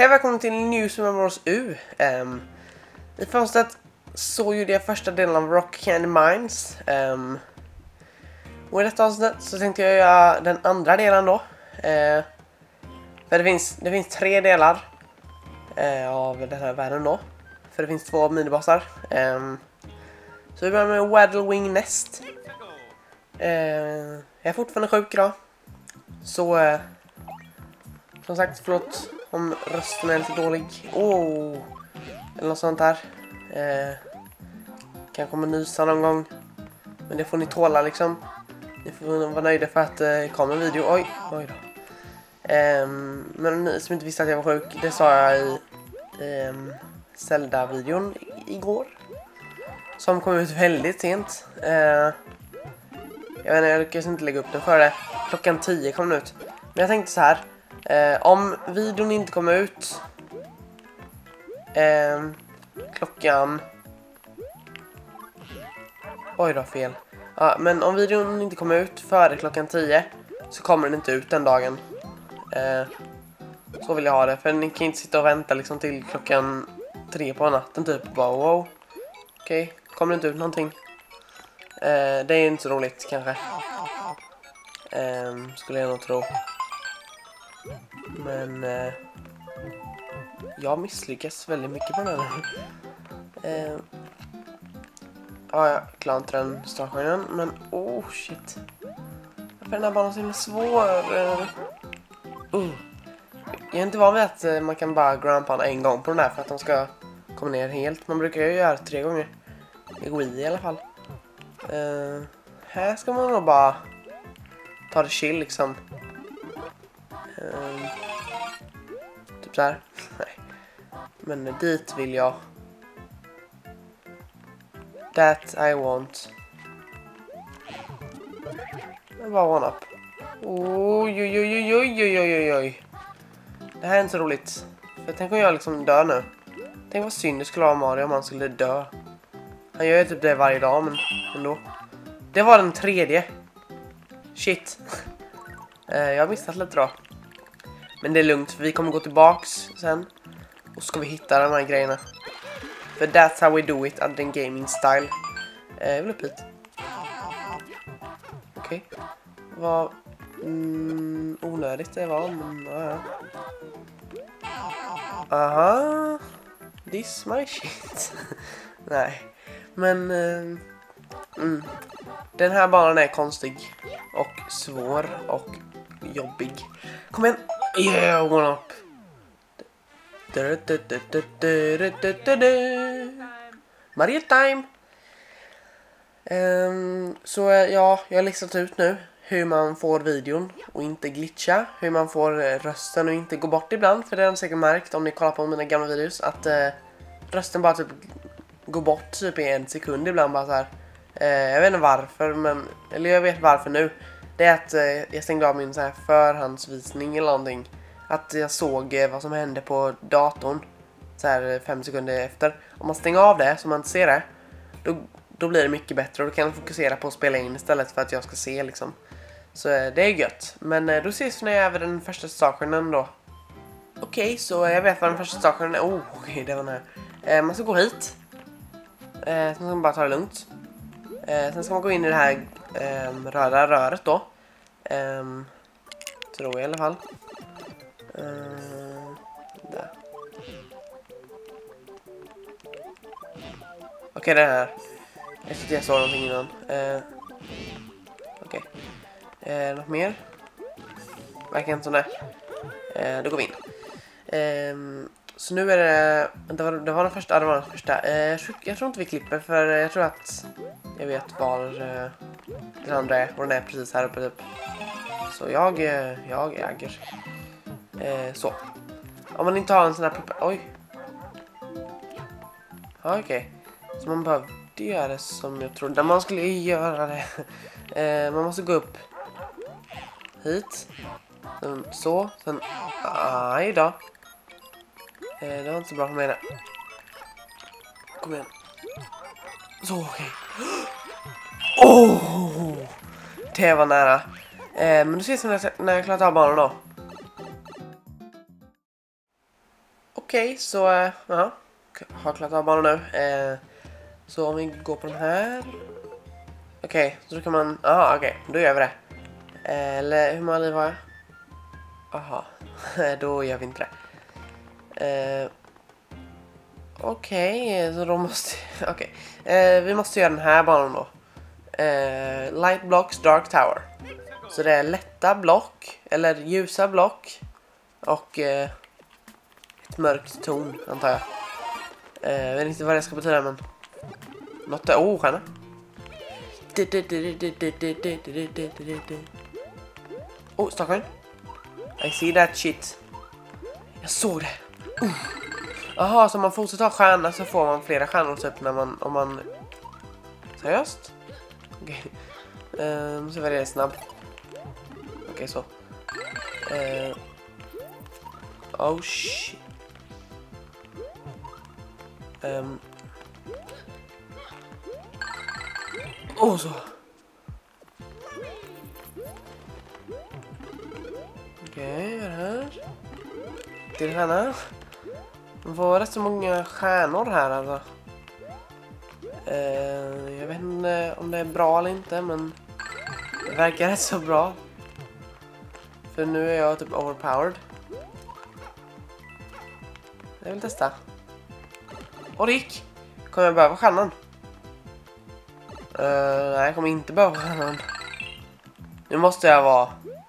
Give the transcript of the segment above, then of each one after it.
Hej, välkommen till New Super Mario U. I fönstret så gjorde jag första delen av Rock Candy Mines. Och i detta avsnitt så tänkte jag göra den andra delen då. För det finns 3 delar av den här världen då. För det finns 2 minibossar. Så vi börjar med Waddle Wing Nest. Jag är fortfarande sjuk idag. Så som sagt, förlåt om rösten är lite dålig. Eller något sånt där. Kan komma nysa någon gång. Men det får ni tåla liksom. Ni får vara nöjda för att det kommer en video. Oj då. Men ni som inte visste att jag var sjuk, det sa jag i Zelda-videon igår. Som kom ut väldigt sent. Jag vet inte, jag lyckades inte lägga upp den före klockan 10 kom den ut. Men jag tänkte så här. Om videon inte kommer ut klockan... Oj då, fel. Ja, men om videon inte kommer ut före klockan 10 så kommer den inte ut den dagen. Så vill jag ha det. För ni kan inte sitta och vänta liksom till klockan 3 på natten typ. Bara wow. Okej, kommer det inte ut någonting. Det är inte så roligt kanske. Skulle jag nog tro. Men jag misslyckas väldigt mycket på den här. Jag klarar inte den startskärmen. Men shit. Varför är den här banan så himla svår? Jag är inte van vid att man kan bara grandpa en gång på den här för att de ska komma ner helt. Man brukar ju göra 3 gånger. Det går i alla fall. Här ska man nog bara ta det chill liksom. Typ så här. Nej. Men dit vill jag. That I want. Det var one up. Oj. Det här är inte så roligt. För tänk om jag liksom dör nu. Tänk vad synd det skulle vara Mario om han skulle dö. Han gör ju typ det varje dag, men ändå. Det var den 3:e. Shit. Jag har missat lite då. Men det är lugnt, för vi kommer gå tillbaks sen. Och ska vi hitta de här grejerna. För that's how we do it at the gaming style. Jag vill upp hit. Okej. Vad onödigt det var, men ja. Aha. This my shit. Nej. Men den här banan är konstig och svår och jobbig. Kom igen. Yeah, one up. Mario time. Så ja, jag har listat ut nu hur man får videon och inte glitcha, hur man får rösten och inte gå bort ibland, för det har ni säkert märkt om ni kollar på mina gamla videos att rösten bara typ går bort typ i 1 sekund ibland bara så här. Jag vet inte varför, men eller jag vet varför nu. Det är att jag stängde av min så här förhandsvisning eller någonting. Att jag såg vad som hände på datorn så här 5 sekunder efter. Om man stänger av det så man inte ser det, då blir det mycket bättre och då kan jag fokusera på att spela in istället för att jag ska se liksom. Så det är gött. Men då ses vi när jag är över den första stationen då. Okej, så jag vet vad den första stationen är. Okej, det var den här. Man ska gå hit. Sen ska man bara ta det lugnt. Sen ska man gå in i det här röda röret då. Tror jag i alla fall. Där. Okej, det här. Jag tyckte jag såg någonting innan. Okej. Något mer? Verkar inte som det. Då går vi in. Så nu är det... Det var den första. Det var den första. Jag tror inte vi klipper, för jag tror att jag vet var den andra är. Och den är precis här uppe typ. Så jag äger. Så. Om man inte har en sån här... Oj. Ja, okej. Så man behövde göra det som jag trodde man skulle göra det. Man måste gå upp hit. Sen så. Sen... Aj då. Det var inte så bra för mig där. Kom igen. Så, okej. Det var nära. Men då ses vi när jag klarar av banan då. Okej, så ja, har klarat av banan nu. Så om vi går på den här. Okej, så då kan man... Aha, okej, då gör vi det. Eller hur många liv har jag? Aha, då gör vi inte det. Okej, så då måste... Okej, vi måste göra den här banan då. Light blocks, dark tower. Så det är lätta block, eller ljusa block. Och ett mörkt ton, antar jag. Jag vet inte vad det ska betyda, men... Något är... stjärna. Stockholm. I see that shit. Jag såg det. Jaha, så man fortsätter ha stjärna så får man flera stjärnor typ när man... Om man... Seriöst? Okej. Måste vara det snabb. Okej, så. Oh shit. Så. Okej, vad är det här? Till stjärna. Man får rätt så många stjärnor här alltså. Jag vet inte om det är bra eller inte, men det verkar rätt så bra. För nu är jag typ overpowered. Jag vill testa. Det gick. Kommer jag behöva stjärnan? Nej, jag kommer inte behöva stjärnan. Nu måste jag vara...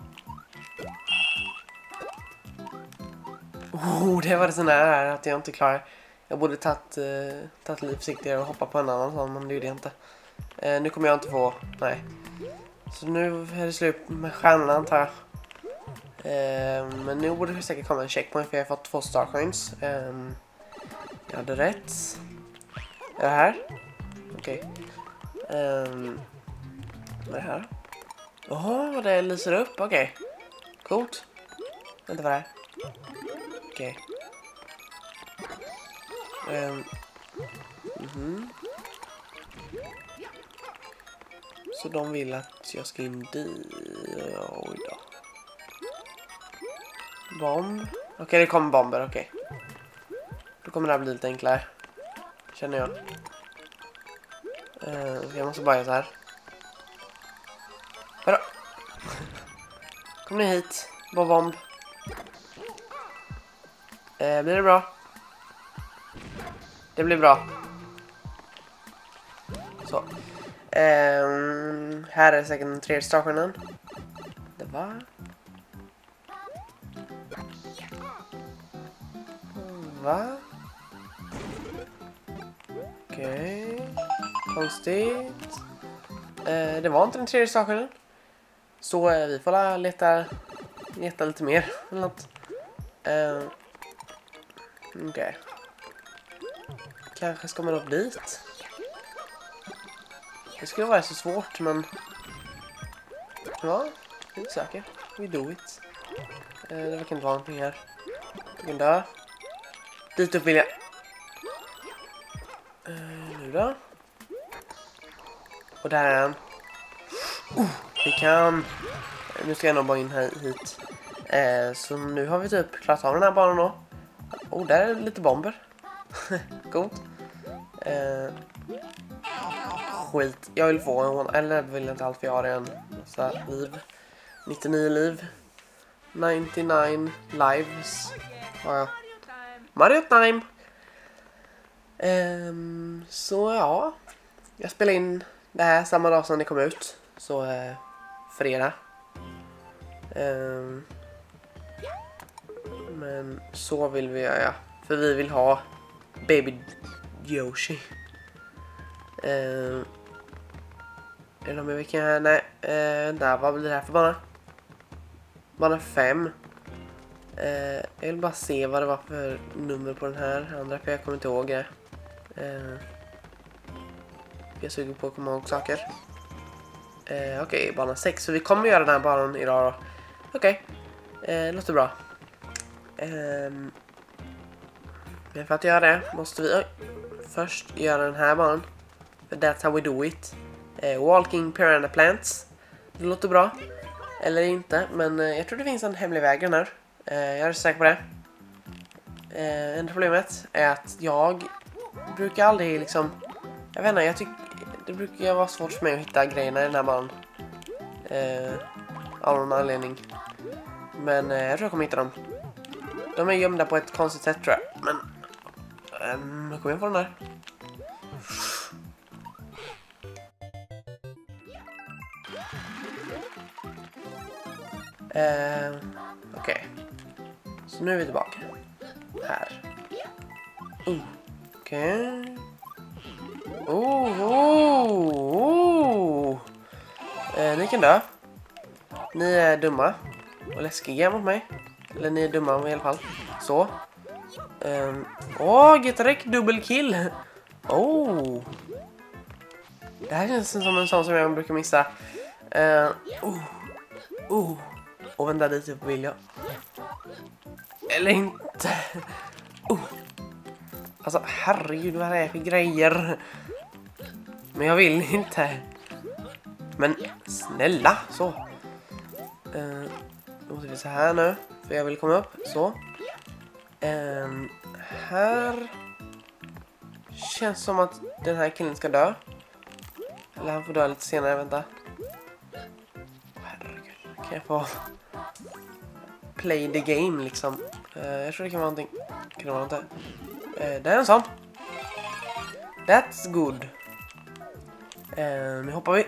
Det var det sån här att jag inte klarar. Jag borde tagit lite försiktigare och hoppa på en annan sån, men det gjorde jag inte. Nu kommer jag inte få... Nej. Så nu är det slut med stjärnorna, antar jag. Men nu borde det säkert komma en checkpoint, för jag har fått 2 star coins. Jag hade rätt. Är det här? Okej. Vad är det här? Vad det lyser upp. Okej. Coolt. Vänta, vad är det här? Okej. Så de vill att jag ska in dit. Oj då. Bomb. Okej, det kommer bomber. Okej. Då kommer det här bli lite enklare. Känner jag. Jag måste bara göra så här. Vadå? Kom ni hit. Bara bomb. Blir det bra? Det blir bra. Så. Här är säkert den 3:e starstjärnan. Det var... Va? Okej. Konstigt. Det var inte den 3:e starstjärnan. Så vi får leta lite mer. Eller något. Okej. Kanske ska man upp dit. Det skulle vara så svårt, men... Ja, vi söker. We do it. Det verkar inte vara någonting här. Jag kan dö. Dit upp vill jag. Nu då. Och där är han. Vi kan... Nu ska jag nog bara in hit. Så nu har vi typ klarat av den här banan då. Där är lite bomber. Coolt. Skit. Jag vill få en... Eller vill jag inte allt, för jag har en massa liv. 99 liv. 99 lives. Ja, ja. Mario time! Så ja. Jag spelar in det här samma dag som det kom ut. Så fredag. Men så vill vi göra. För vi vill ha Baby Yoshi. Är det någon mer vi kan göra? Nej. Där, vad blir det här för bana? Bana 5. Jag vill bara se vad det var för nummer på den här andra, för jag kommer inte ihåg det. Jag suger på att komma ihåg saker. Okej, bana 6. Så vi kommer göra den här banan idag då. Okej, låter bra. Men för att göra det måste vi först göra den här banan. För that's how we do it. Walking piranha plants. Det låter bra. Eller inte, men jag tror det finns en hemlig väg här. Jag är säker på det. enda problemet är att jag brukar aldrig liksom... Jag vet inte, jag tycker det brukar vara svårt för mig att hitta grejerna i den här banan. Av någon anledning. Men jag tror jag kommer hitta dem. De är gömda på ett konstigt sätt tror jag. Men jag kommer in på den där. Okej. Så nu är vi tillbaka. Här. Okej. Ni kan dö. Ni är dumma och läskiga mot mig. Eller ni är dumma i alla fall. Så. Getarek dubbelkill. Det här känns som en sån som jag brukar missa. Och vända dit upp vill jag. Eller inte. Alltså herregud, vad är det för grejer? Men jag vill inte. Men snälla, så. Då måste vi se här nu. För jag vill komma upp, så. Här. Känns som att den här killen ska dö. Eller han får dö lite senare, vänta. Herregud, kan jag få play the game liksom? Jag tror det kan vara någonting. Kan det vara någonting? Det är en sån. That's good. Nu hoppar vi.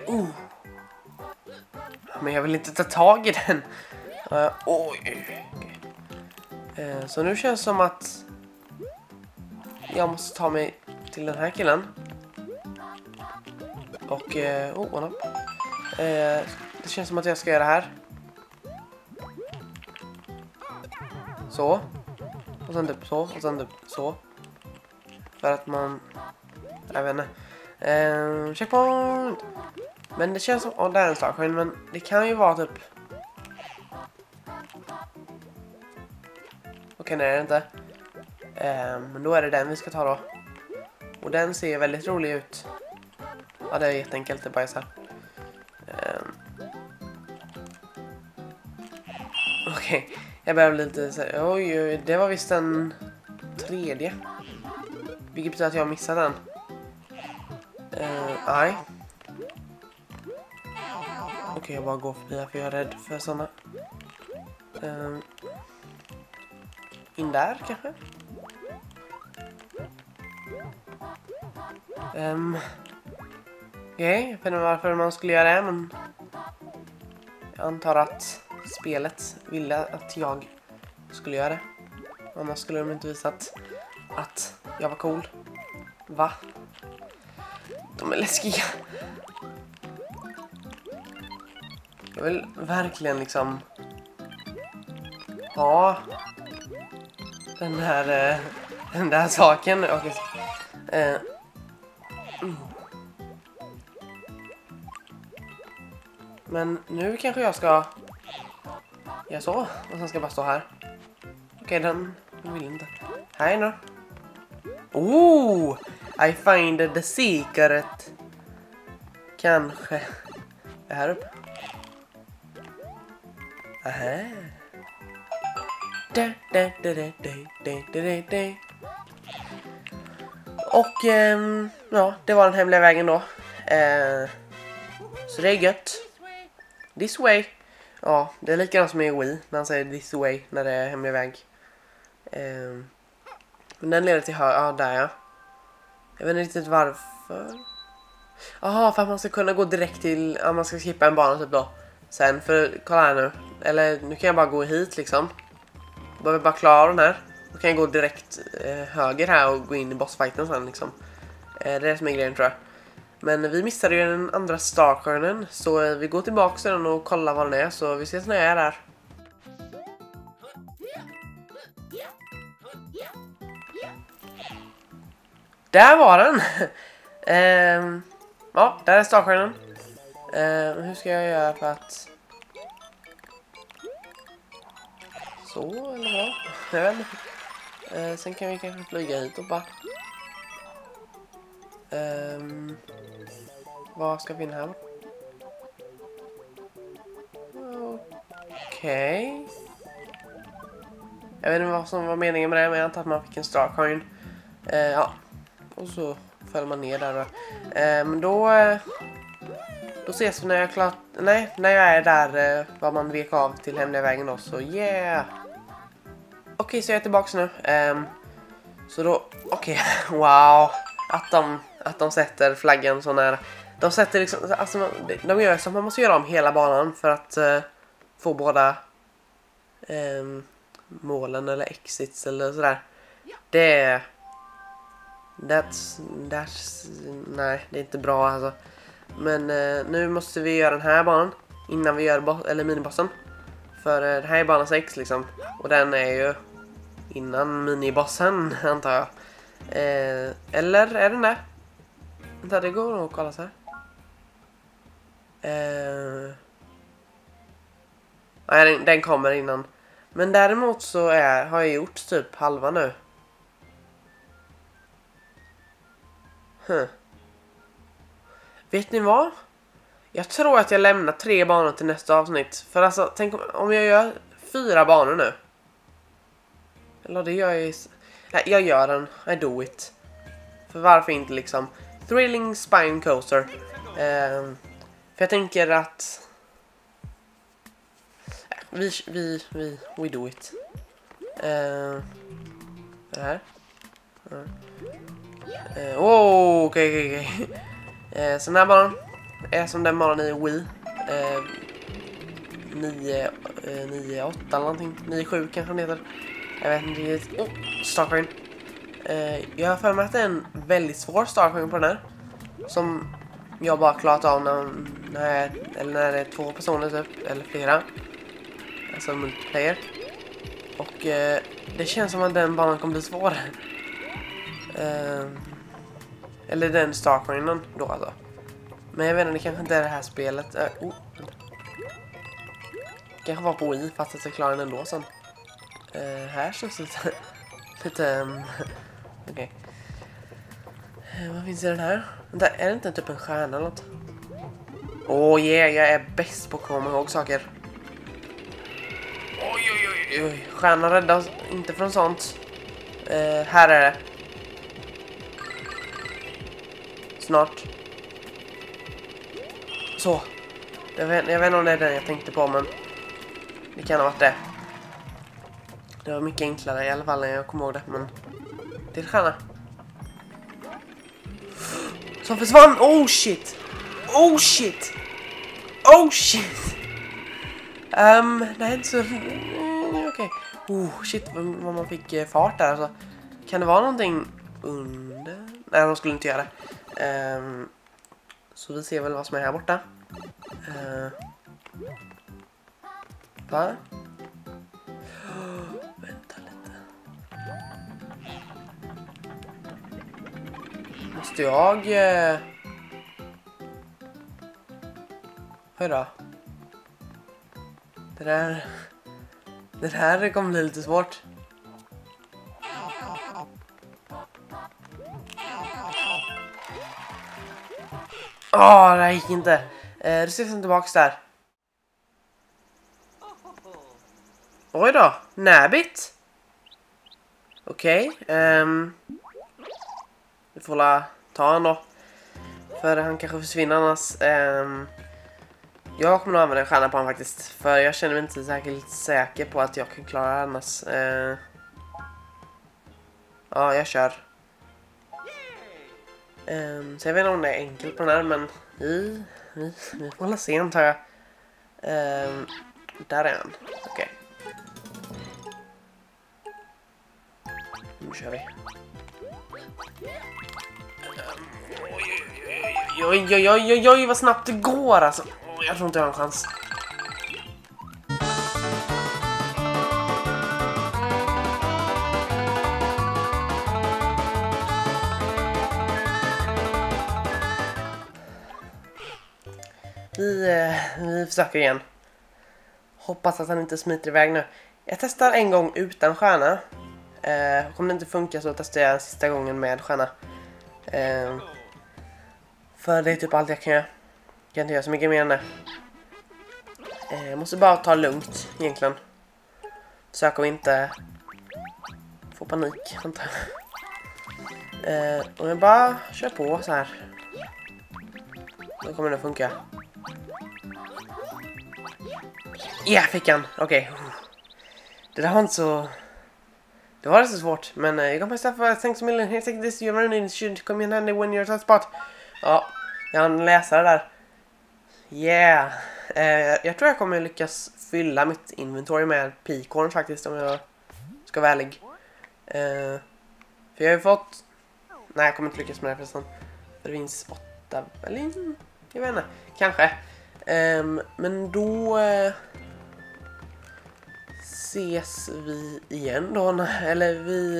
Men jag vill inte ta tag i den. Oj. Så nu känns det som att jag måste ta mig till den här killen. Och det känns som att jag ska göra det här. Så. Och sen typ så. Och sen typ så. För att man... Jag vet inte. Checkpoint! Men det känns som... det är en slagsken. Men det kan ju vara typ... Okej, nej det är det inte. Men då är det den vi ska ta då. Och den ser väldigt rolig ut. Ja, det är jätteenkelt. Det är bara så här. Okej. Jag börjar bli lite så här, oj, det var visst den tredje. Vilket betyder att jag missade den. Nej. Okej, jag bara går förbi här för jag är rädd för sådana. In där kanske? Okej, jag vet inte varför man skulle göra det, men jag antar att spelet ville att jag skulle göra det. Annars skulle de inte visat att jag var cool. Va? De är läskiga. Jag vill verkligen liksom ha den där saken. Okej. Men nu kanske jag ska göra så. Och sen ska jag bara stå här. Okej, den vill inte. Här nu. I find the secret. Kanske. Det här uppe. Aha. Och ja, det var den hemliga vägen då. Så det är gött. This way. Ja, det är likadant som i Wii när han säger this way när det är hemlig väg. Men den leder till ja, där ja. Jag vet inte riktigt varför. Jaha, för att man ska kunna gå direkt till... Ja, man ska skippa en bana typ då. Sen, för kolla här nu. Eller nu kan jag bara gå hit liksom. Behöver bara klara den här. Då kan jag gå direkt höger här och gå in i bossfighten sen liksom. Det är det som är grejen tror jag. Men vi missade ju den andra starstjärnan. Så vi går tillbaka till den och kollar vad den är. Så vi ses när jag är där. Där var den! Ja, där är starstjärnan. Hur ska jag göra för att... Så, eller vad? Jag vet inte. Sen kan vi kanske flyga hit och bara... vad ska vi in här? Okej. Jag vet inte vad som var meningen med det, men jag antar att man fick en star coin. Ja. Och så föll man ner där då. Men då ses vi när jag är klart. Nej, när jag är där var man vek av till hemliga vägen då. Så yeah. Okej, så jag är tillbaka nu. Så då, okej. Wow. Att de sätter flaggan så nära. De sätter liksom, alltså de gör så man måste göra om hela banan för att få båda målen eller exits eller sådär. Nej, det är inte bra alltså. Men nu måste vi göra den här banan innan vi gör minibossen. För det här är bana 6 liksom. Och den är ju innan minibossen antar jag. Eller är den där? Vänta, det går nog att kolla så här. Nej, den kommer innan. Men däremot så har jag gjort typ halva nu. Vet ni vad? Jag tror att jag lämnar 3 banor till nästa avsnitt. För alltså, tänk om jag gör 4 banor nu. Eller det gör jag. Nej, jag gör den. I do it. För varför inte liksom? Thrilling Spine Coaster. För jag tänker att we do it. Det här. Okej. Så den här banan är som den banan i Wii. 9-8 eller någonting. 9-7 kanske den heter. Jag vet inte. Starcoin. Jag har för mig att det är en väldigt svår starcoin på den här. Som jag bara klarat av när det är 2 personer typ, eller flera. Alltså multiplayer. Och det känns som att den banan kommer bli svår. Eller den starcoinen då alltså. Men jag vet inte, det kanske inte är det här spelet. Kanske var på Wii fast att jag klarar den ändå sen. Här känns det lite okej. Vad finns i den här? Vänta, är det inte typ en stjärna eller något? Yeah, jag är bäst på att komma ihåg saker. Oj. Stjärnan räddar oss inte från sånt. Här är det. Snart. Så. Jag vet inte om det är den jag tänkte på, men det kan ha varit det. Det var mycket enklare i alla fall när jag kom ihåg det, men det är stjärna. Som försvann! Oh shit! Det är inte så okej. Shit, vad man fick fart där alltså. Kan det vara någonting under? Nej, de skulle inte göra det. Så vi ser väl vad som är här borta. Va? Vänta lite. Måste jag hej då. Det här kommer bli lite svårt. Det här gick inte. Det ses tillbaks där. Oj då, Nabbit. Okej. Vi får ta han då. För han kanske försvinner annars. Jag kommer nog använda en stjärna på honom faktiskt. För jag känner mig inte särskilt säker på att jag kan klara annars. Ja, jag kör. Så jag vet inte om det är enkelt på den här, men vi får hålla se, antar jag. Där är han. Okej. Nu kör vi. Oj, vad snabbt det går alltså. Jag tror inte jag har en chans. Vi försöker igen. Hoppas att han inte smiter iväg nu. Jag testar en gång utan stjärna. Om det inte funkar så testar jag sista gången med stjärna. För det är typ allt jag kan göra. Jag kan inte göra så mycket mer än det. Jag måste bara ta lugnt egentligen. Försöka att inte får panik. Och jag bara kör på så här. Då kommer det funka. Ja, fick han. Okej. Det där var inte så... Det var så svårt. Men you can press for thanks a million. Here, take this. You're running. Should come in handy when you're at a spot. Ja, jag hann läsa det där. Yeah. Jag tror jag kommer lyckas fylla mitt inventory med pikorn faktiskt, om jag ska vara ärlig. För jag har ju fått... Nej, jag kommer inte lyckas med det förresten. För det finns 8... Eller... Jag vet inte. Kanske. Men då... ses vi igen då. Eller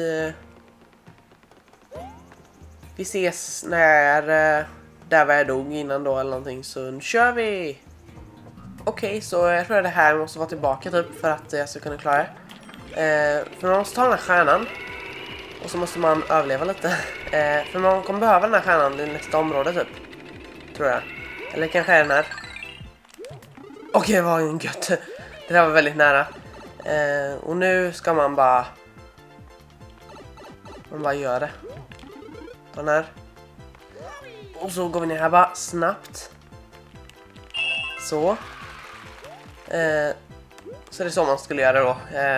vi ses när... där var jag dog innan då eller någonting. Så nu kör vi! Okej, så jag tror att det här måste vara tillbaka typ för att jag ska kunna klara det. För man måste ta den här stjärnan. Och så måste man överleva lite. För man kommer behöva den här stjärnan i nästa område typ. Tror jag. Eller kanske är den här. Okej, det var en gött. Det där var väldigt nära. Och nu ska man bara... Man bara gör det. Den här. Och så går vi ner här bara snabbt. Så. Så det är så man skulle göra då.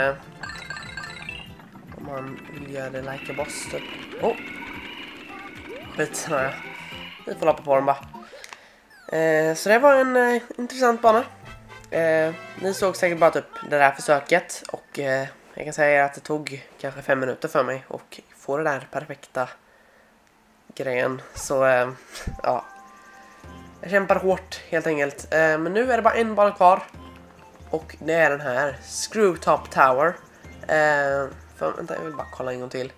Om man vill göra det like a boss typ. Skit, naja. Vi får lappa på dem bara. Så det var en intressant bana. Ni såg säkert bara typ det där försöket. Och jag kan säga att det tog kanske 5 minuter för mig. Och få det där perfekta grejen. Så ja. Jag kämpar hårt helt enkelt. Men nu är det bara en bana kvar. Och det är den här Screwtop Tower. Vänta, jag vill bara kolla en gång till.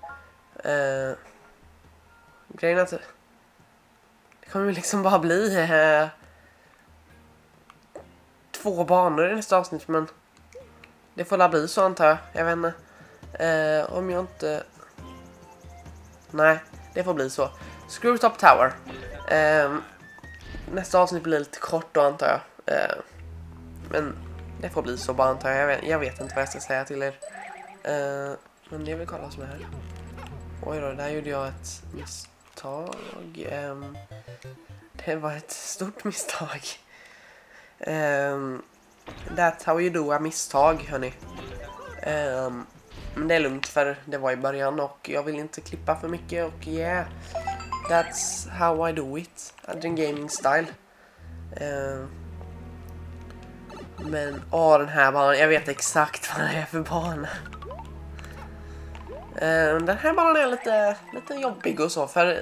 Grejen är att det kommer liksom bara bli 2 banor i nästa avsnitt. Men det får la bli så antar jag. Jag vet inte. Om jag inte... Nej, det får bli så. Screwtop Tower. Nästa avsnitt blir lite kort då antar jag. Men det får bli så bara antar jag. Jag vet inte vad jag ska säga till er. Men jag vill kolla som är här. Oj då, där gjorde jag ett misstag. Det var ett stort misstag. That's how you do a misstag, hörni. Men det är lugnt för det var i början och jag vill inte klippa för mycket och yeah. That's how I do it. Adrian Gaming style. Men den här banan, jag vet exakt vad det är för bana. Den här banan är lite jobbig och så för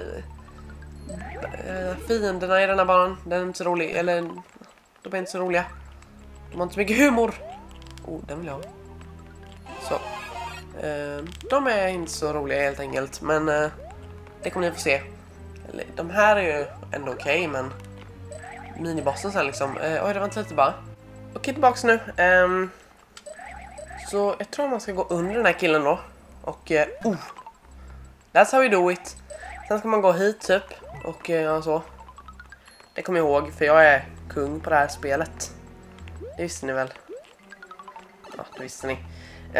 fienderna i den här banan, den är inte så rolig, eller de är inte så roliga. De har inte så mycket humor. Den vill jag ha. Så. De är inte så roliga helt enkelt, men det kommer ni få se. De här är ju ändå okej, men minibossen sen liksom. Oj, det var inte lite bara. Okej, tillbaks nu. Så jag tror man ska gå under den här killen då. Och, that's how we do it. Sen ska man gå hit typ. Och ja, så. Det kommer jag ihåg, för jag är kung på det här spelet. Det visste ni väl? Ja, det visste ni.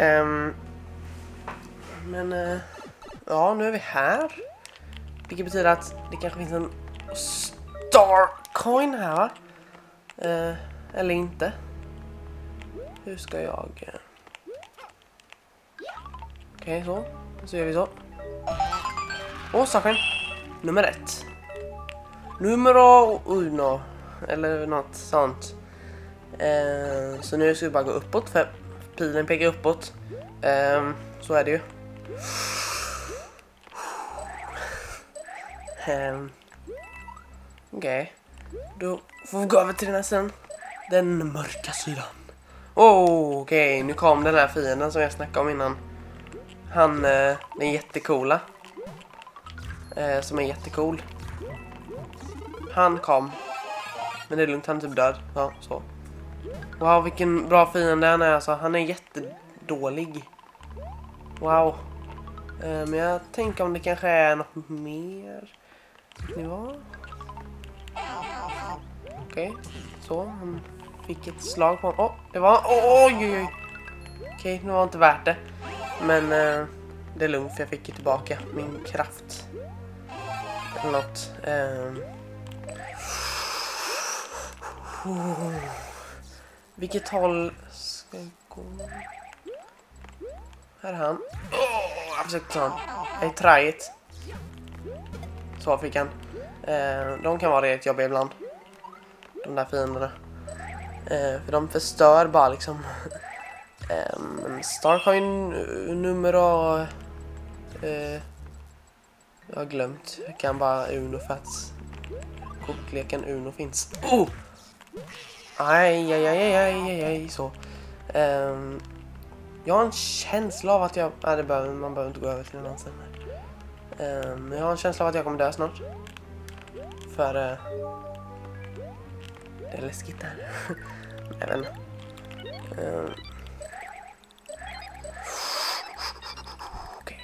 Men, ja, nu är vi här. Vilket betyder att det kanske finns en star coin här, va? Eller inte. Hur ska jag... Okej, så gör vi så. Och saken. Nummer 1. Numero uno. Eller något sånt. Så nu ska vi bara gå uppåt. För pilen pekar uppåt. Så är det ju. Okej. Då får vi gå över till den här sidan. Den mörka sidan. Okej, nu kom den här fienden som jag snackade om innan. Han, den jättekola. Som är jättecool. Han kom. Men det är lugnt, han är typ död. Ja, så. Wow, vilken bra fiende han är alltså. Han är jättedålig. Wow. Men jag tänker om det kanske är något mer. Ja. Okej, så. Han fick ett slag på honom. Det var... Oj. Okej, det var inte värt det. Men det är lugnt för jag fick ju tillbaka min kraft. Eller något. Vilket håll ska jag gå? Här är han. Jag försökte ta han. I try it. Så fick han. De kan vara rätt jobbiga ibland. De där fienderna. För de förstör bara liksom. Stark har ju nummer och... jag har glömt. Jag kan bara Uno för att kortleken Uno finns. Oh! Aj, så. Jag har en känsla av att jag... Nej, man behöver inte gå över till en annan sen. Jag har en känsla av att jag kommer dö snart. För... det är läskigt där. Jag vet inte. Okej.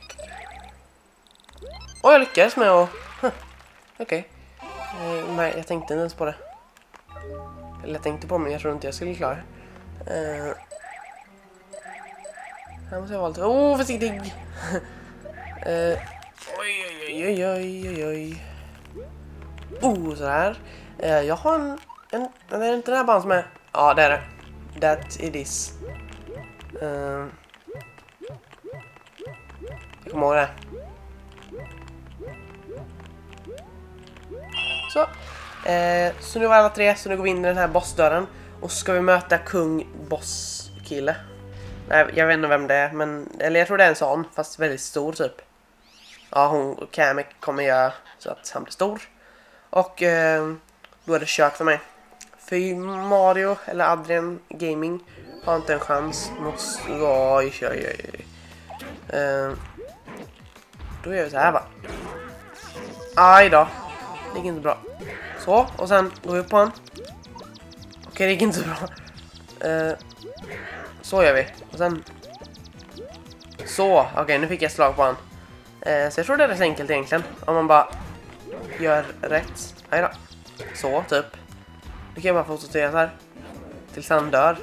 Jag lyckades med att... Okej. Nej, jag tänkte inte ens på det. Eller jag tänkte på men jag tror inte jag skulle klara det. Här måste jag vara lite... försiktig! Oj. Sådär. Jag har en... Det är inte den här banan som är... Ja, det är det. That it is. Jag kommer ihåg det. Så nu var alla tre, så nu går vi in i den här bossdörren. Och så ska vi möta kung bosskille. Nej, jag vet inte vem det är, men... Eller jag tror det är en sån, fast väldigt stor typ. Ja, hon Kamek kommer göra så att han blir stor. Och då är det kört för mig. För Mario eller Adrian Gaming har inte en chans. Oj. Då gör vi så här va. Aj då. Det gick inte bra. Så, och sen går vi på han. Okej, det gick inte så bra. Så gör vi. Och sen... Så, okej, nu fick jag slag på han. Så jag tror det är rätt enkelt egentligen. Om man bara gör rätt. Nej då. Så, typ. Nu kan jag bara fortsätta så här. Tills han dör.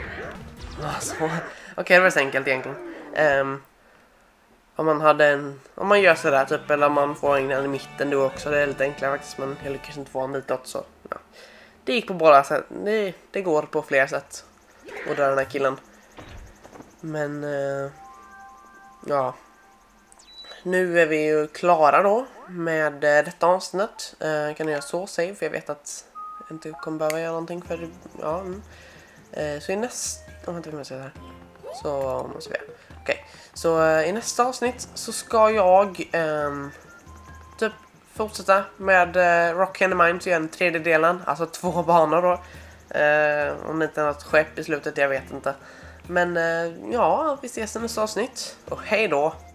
Okej, det var så enkelt egentligen. Om man hade en... Om man gör sådär typ. Eller om man får en i mitten då också. Det är lite enklare faktiskt. Men jag lyckas inte få en ditåt så. Ja. Det gick på båda sätt. Det går på flera sätt. Och döda den här killen. Men... ja. Nu är vi ju klara då. Med detta avsnitt. Kan jag göra så save. För jag vet att... Jag inte kommer behöva göra någonting för... Ja. Så i nästa... Så måste vi... Okej. Så i nästa avsnitt så ska jag typ fortsätta med Rock Candy Mine, så gör en tredje delen, alltså 2 banor då. Om det inte är något skepp i slutet, jag vet inte. Men ja, vi ses i nästa avsnitt och hej då!